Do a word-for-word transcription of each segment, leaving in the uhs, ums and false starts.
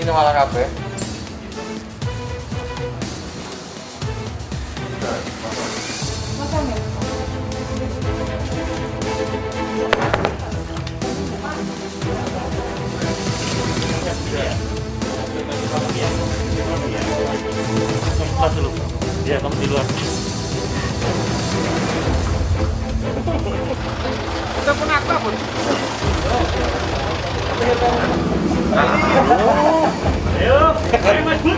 ini malah kabeh. Makan ya? Kelas dulu. Ya, kamu di luar. Udah pernah apa pun? Ayo, ayo Mas Bud.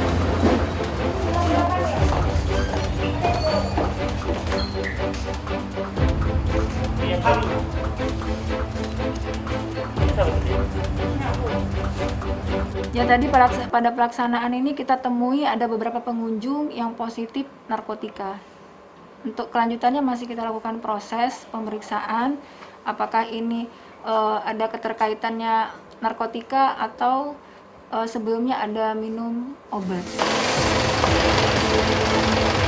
Ya tadi pada pada pelaksanaan ini kita temui ada beberapa pengunjung yang positif narkotika. Untuk kelanjutannya masih kita lakukan proses pemeriksaan apakah ini uh, ada keterkaitannya narkotika atau uh, sebelumnya ada minum obat.